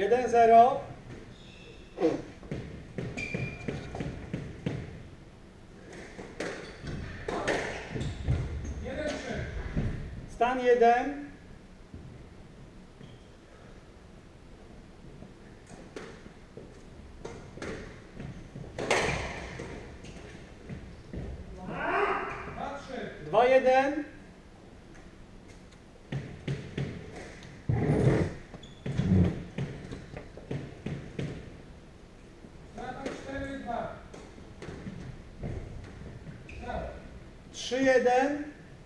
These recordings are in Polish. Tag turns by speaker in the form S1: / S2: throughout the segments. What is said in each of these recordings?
S1: 1-0. Stan 1. Dwa, 1. Trzy, 1.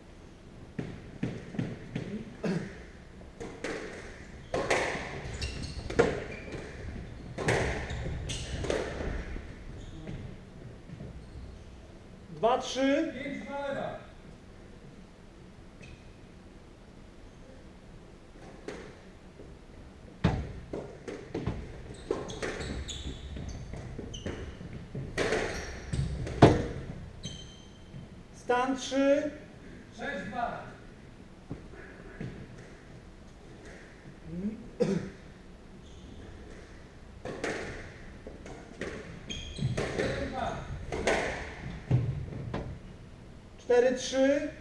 S1: Dwa, 3.
S2: 5-2 lewa.
S1: Stan 3.
S2: 6-2.
S1: Cztery, 3.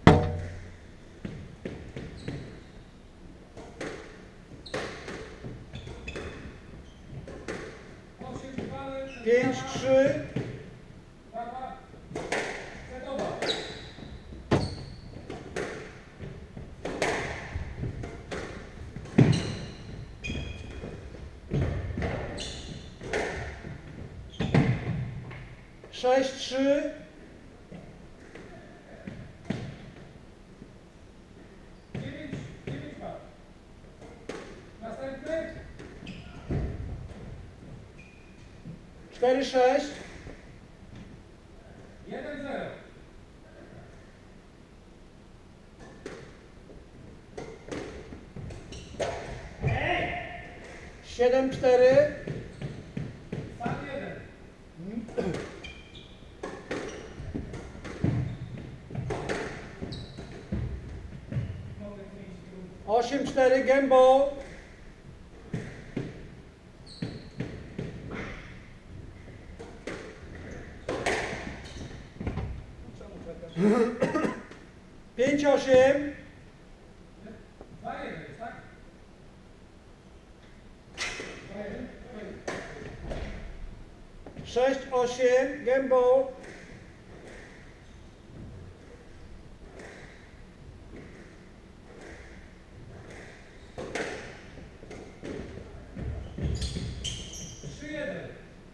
S1: 5, 3. 6, 3.
S2: 9-2. Następny.
S1: 4, 6.
S2: 1-0.
S1: 7, 4.
S2: Stan 1.
S1: 8, 4. Gębą. Pięć, 8.
S2: 2-1, tak?
S1: 6, 8. Gębą.
S2: 3-1.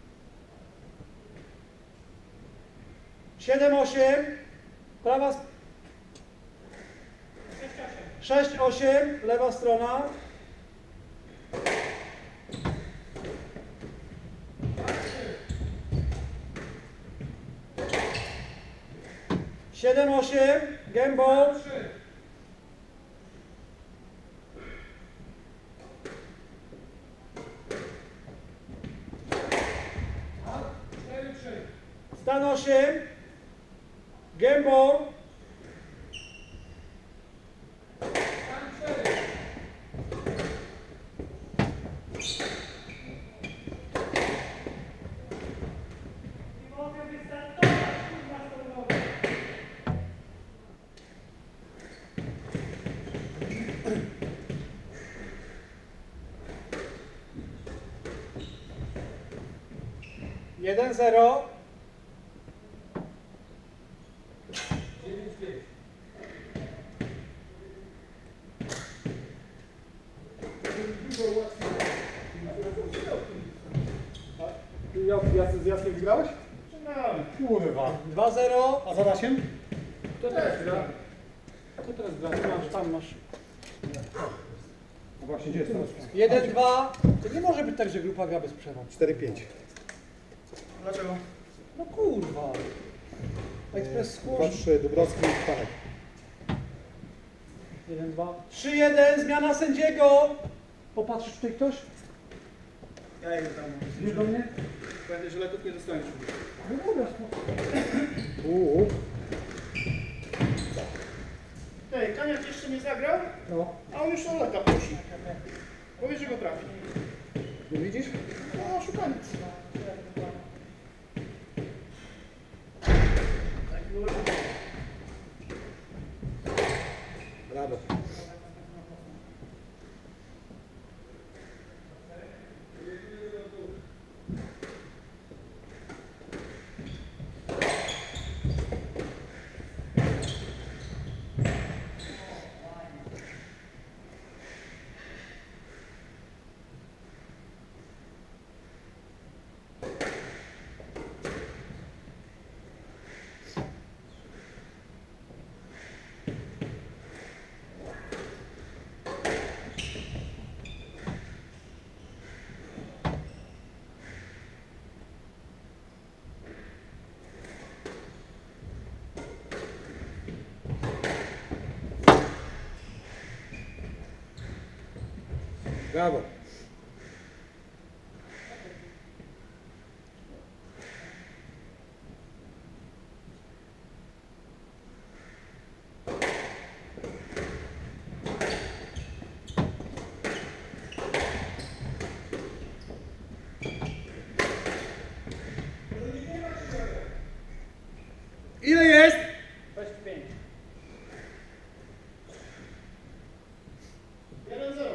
S1: 7, 8. Prawa. 6, 8. Lewa strona. 7, 8. Gębą.
S2: 3. 4-3.
S1: Stan 8. Gębą.
S2: Stan 4.
S3: Nie mogę wystartować, kurwa, z tą nogą.
S1: Jeden, 0.
S2: 9-5.
S4: Z Jackiem wygrałeś? Kurwa.
S1: 2, 0.
S4: A za Dasiem?
S1: Kto teraz gra? Kto teraz gra? Tam masz.
S4: No właśnie, gdzie jest teraz?
S1: 1, 2. To nie może być tak, że grupa gra bez przerwy.
S4: 4-5.
S1: Dlaczego? No kurwa. Ekspres skórz.
S4: 2-3, Dąbrowski i Panek.
S1: 1, 2. 3, 1. Zmiana sędziego. Popatrzysz tutaj ktoś?
S5: Ja jego tam.
S1: Wiesz do mnie?
S5: Pamiętaj, że leków nie dostaniesz.
S1: No dobra,
S5: Ej, Kaniak jeszcze nie zagrał,
S1: no.
S5: a on już o leka prosi. Powiedz, że go trafi.
S4: Nie widzisz?
S5: No, szukamy.
S4: Brawo. Brawo.
S5: Ile jest?
S3: 6-5.
S5: 1-0.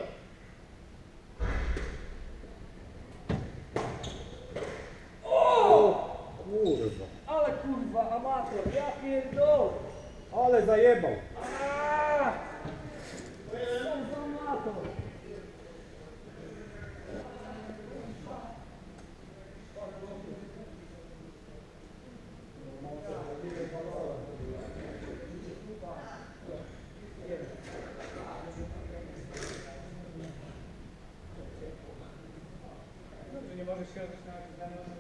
S4: Kurwa.
S3: Ale kurwa, amator, ja pierdolę.
S4: Ale zajebał.
S3: Aaaa! Co za amator?
S2: Dobrze, nie możesz się odnieść na